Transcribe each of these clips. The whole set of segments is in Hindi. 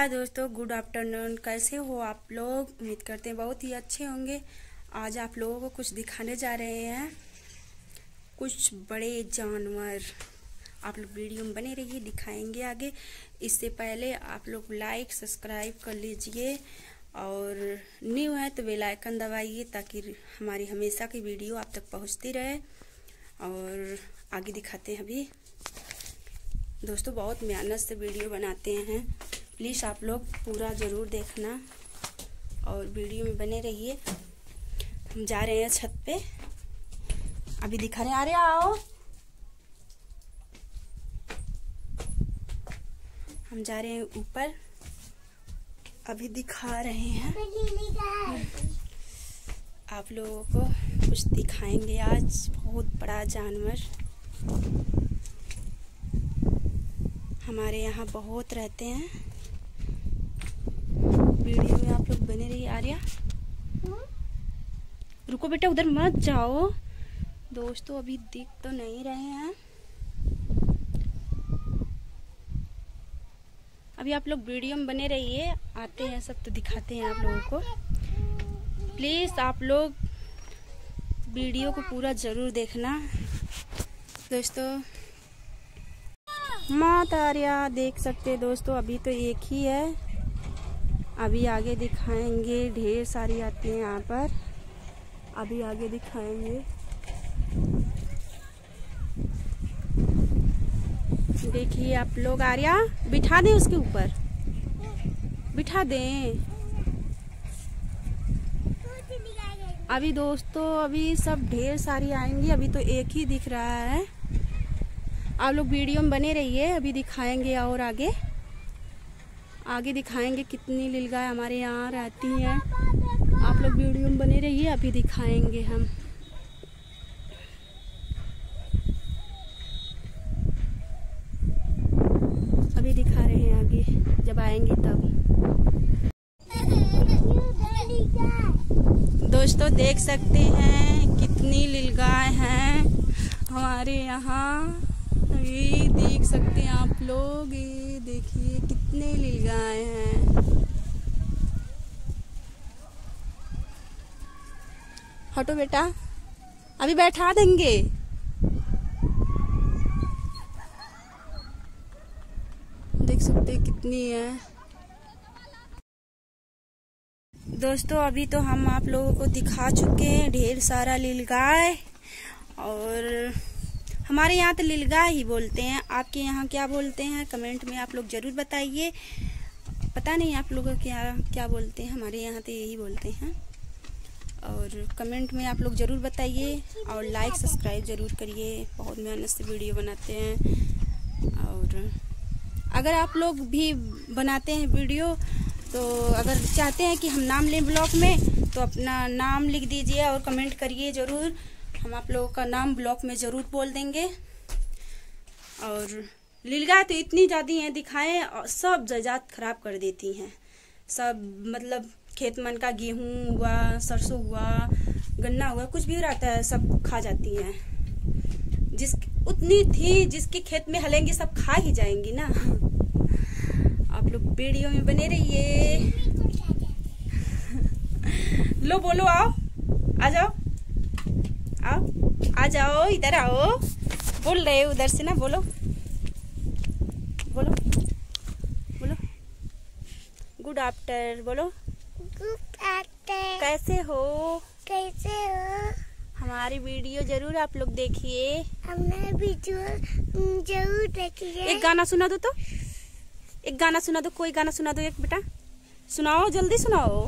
हाय दोस्तों, गुड आफ्टरनून। कैसे हो आप लोग? उम्मीद करते हैं बहुत ही अच्छे होंगे। आज आप लोगों को कुछ दिखाने जा रहे हैं, कुछ बड़े जानवर। आप लोग वीडियो में बने रहिए, दिखाएंगे आगे। इससे पहले आप लोग लाइक सब्सक्राइब कर लीजिए और न्यू है तो बेल आइकन दबाइए ताकि हमारी हमेशा की वीडियो आप तक पहुंचती रहे। और आगे दिखाते हैं। अभी दोस्तों बहुत मेहनत से वीडियो बनाते हैं, प्लीज़ आप लोग पूरा ज़रूर देखना और वीडियो में बने रहिए। हम जा रहे हैं छत पे, अभी दिखा रहे हैं। अरे आओ, हम जा रहे हैं ऊपर, अभी दिखा रहे हैं। आप लोगों को कुछ दिखाएंगे आज, बहुत बड़ा जानवर। हमारे यहाँ बहुत रहते हैं। वीडियो में आप लोग बने रहिए। आर्या रुको बेटा, उधर मत जाओ। दोस्तों अभी दिख तो नहीं रहे हैं, अभी आप लोग वीडियो में बने रहिए। आते हैं सब तो दिखाते हैं आप लोगों को। प्लीज आप लोग वीडियो को पूरा जरूर देखना। दोस्तों माता आर्या देख सकते हैं दोस्तों, अभी तो एक ही है, अभी आगे दिखाएंगे। ढेर सारी आती हैं यहाँ पर, अभी आगे दिखाएंगे। देखिए आप लोग। आर्या बिठा दें उसके ऊपर, बिठा दें। अभी दोस्तों अभी सब ढेर सारी आएंगी, अभी तो एक ही दिख रहा है। आप लोग वीडियो में बने रहिए, अभी दिखाएंगे और आगे दिखाएंगे कितनी लीलगाय हमारे यहाँ रहती हैं। आप लोग वीडियो में बने रहिए, अभी दिखाएंगे हम। अभी दिखा रहे हैं, आगे जब आएंगे तब। दोस्तों देख सकते हैं कितनी लीलगाय हैं हमारे यहाँ। ये देख सकते हैं आप लोग, ये देखिए कितने लीलगाय हैं। हटो बेटा, अभी बैठा देंगे। देख सकते हैं कितनी है। दोस्तों अभी तो हम आप लोगों को दिखा चुके हैं ढेर सारा लीलगाय। और हमारे यहाँ तो लीलगाय ही बोलते हैं, आपके यहाँ क्या बोलते हैं कमेंट में आप लोग जरूर बताइए। पता नहीं आप लोग क्या बोलते हैं, हमारे यहाँ तो यही बोलते हैं। और कमेंट में आप लोग जरूर बताइए और लाइक सब्सक्राइब जरूर करिए, बहुत मेहनत से वीडियो बनाते हैं। और अगर आप लोग भी बनाते हैं वीडियो तो अगर चाहते हैं कि हम नाम लें ब्लॉग में तो अपना नाम लिख दीजिए और कमेंट करिए ज़रूर, हम आप लोगों का नाम ब्लॉग में ज़रूर बोल देंगे। और लीलगाय तो इतनी ज़्यादा हैं, दिखाएं और सब जायदाद खराब कर देती हैं। सब मतलब खेत मन का गेहूं हुआ, सरसों हुआ, गन्ना हुआ, कुछ भी रहता है सब खा जाती हैं। उतनी थी जिसके खेत में हलेंगे सब खा ही जाएंगी ना। आप लोग वीडियो में बने रहिए। लो बोलो, आओ आ जाओ, आओ आ जाओ, इधर आओ। बोल रहे हो उधर से ना, बोलो बोलो बोलो। गुड आफ्टर बोलो। Good after. कैसे हो? कैसे हो? हमारी वीडियो जरूर आप लोग देखिए। हमने वीडियो जरूर देखिए। एक गाना सुना दो तो, एक गाना सुना दो, कोई गाना सुना दो एक बेटा, सुनाओ जल्दी सुनाओ।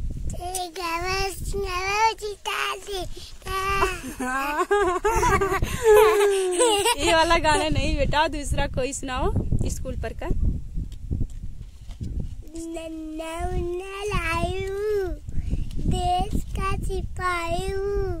ये वाला गाना नहीं बेटा, दूसरा कोई सुनाओ स्कूल पर का। देश का सिपाही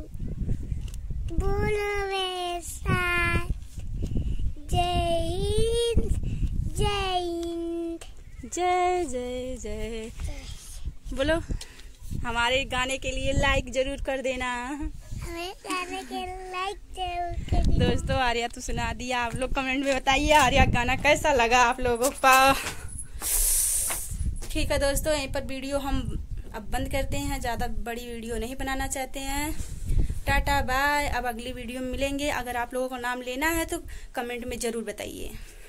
बोलो मेरे साथ, जय हिंद जय हिंद। जय जय जय बोलो। हमारे गाने के लिए लाइक जरूर कर देना। हमें गाने के लाइक जरूर कर देना। दोस्तों आर्या तो सुना दिया, आप लोग कमेंट में बताइए आर्या गाना कैसा लगा आप लोगों का। ठीक है दोस्तों, यहीं पर वीडियो हम अब बंद करते हैं, ज़्यादा बड़ी वीडियो नहीं बनाना चाहते हैं। Tata bye. अब अगली वीडियो में मिलेंगे। अगर आप लोगों को नाम लेना है तो कमेंट में ज़रूर बताइए।